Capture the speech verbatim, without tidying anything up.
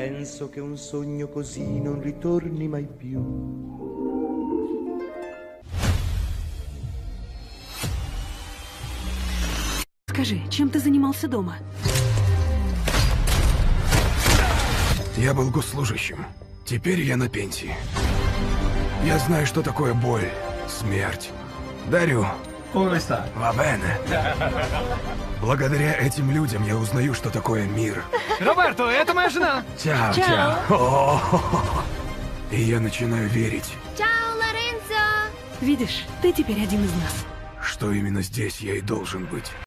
Penso che un sogno così non ritorni mai più. Скажи, чем ты занимался дома? Я был госслужащим. Теперь я на пенсии. Я знаю, что такое боль, смерть. Дарю. Come sta? Va bene. Благодаря этим людям я узнаю, что такое мир. Роберто, это моя жена. Чао, Чао. чао. О-о-о. И я начинаю верить, Ciao Lorenzo! Видишь, ты теперь один из нас. что именно здесь я и должен быть.